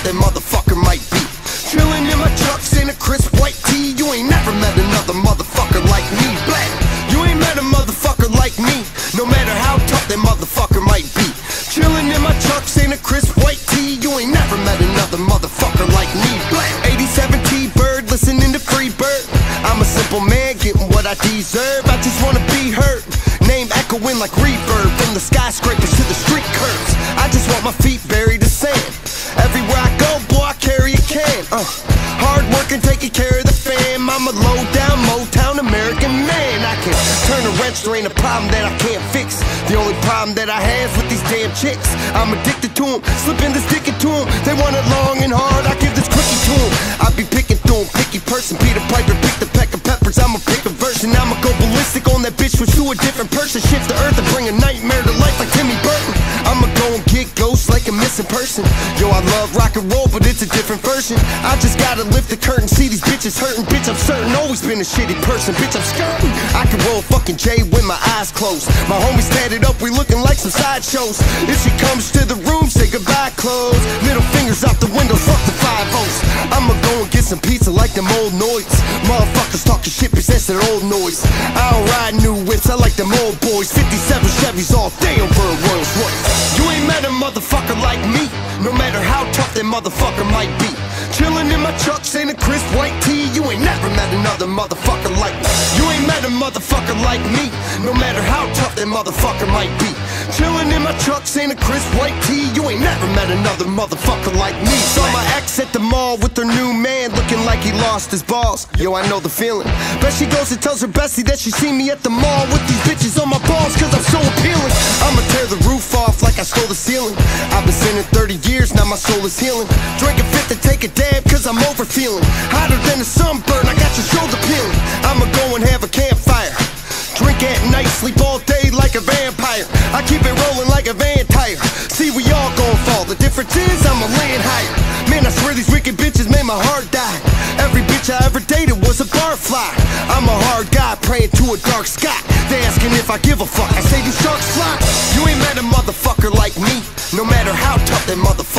that motherfucker might be. Chillin' in my trucks in a crisp white tee. You ain't never met another motherfucker like me. Black, you ain't met a motherfucker like me, no matter how tough that motherfucker might be. Chillin' in my trucks in a crisp white tee. You ain't never met another motherfucker like me. Black, 87 T-Bird, listening to Freebird. I'm a simple man, getting what I deserve. I just wanna be heard, name echoing like reverb, from the skyscrapers to the street curbs. I just want my feet buried in sand. Everywhere I go, boy, I carry a can. Hard working, taking care of the fam. I'm a low down, Motown American man. I can turn a wrench, there ain't a problem that I can't fix. The only problem that I have with these damn chicks, I'm addicted to them, slipping this dick into them. They want it long and hard, I give this quickie to them. I be picking through them, picky person, Peter Piper, pick the peck of peppers. I'ma pick a verse and I'ma go ballistic on that bitch, switch to a different person. Shift the earth and bring a nightmare to life like Timmy Burton. I'ma go and get ghosts like a missing person. Yo, I love rock and roll, but it's a different version. I just gotta lift the curtain, see these bitches hurting. Bitch, I'm certain, always been a shitty person. Bitch, I'm skirting. I can roll fucking J with my eyes closed. My homies tatted up, we looking like some sideshows. If she comes to the room, say goodbye, close. Middle fingers out the window, fuck the 5-0s. I'ma go and get some pizza like them old noids. Motherfuckers talking shit, bitch, that's that old noise. I don't ride new whips, I like them old boys. 57 Chevys all day over a Rolls Royce. You ain't met a motherfucker like me, no matter how tough that motherfucker might be. Chillin' in my trucks in a crisp white tee. You ain't never met another motherfucker like me. You ain't met a motherfucker like me, no matter how tough that motherfucker might be. Chillin' in my trucks in a crisp white tee. You ain't never met another motherfucker like me. Saw my ex at the mall with her new man, looking like he lost his balls. Yo, I know the feeling. Bet she goes and tells her bestie that she seen me at the mall with these bitches on my balls, cause I'm so appealing. I'ma tear the roof off like I stole the ceiling. I've been sinning 30 years, now my soul is healing. Drink a fifth to take a dab, cause I'm over feeling. Hotter than a sunburn, I got your shoulder peeling. I'ma go and have a campfire, drink at night, sleep all day like a vampire. I keep it rolling like a van tire. See, we all gon' fall, the difference is I'ma land higher. Man, I swear these wicked bitches made my heart die. Every bitch I ever dated was a barfly. I'm a hard guy praying to a dark sky. They asking if I give a fuck, I say these sharks fly. You ain't met a motherfucker like me, no matter how tough that motherfucker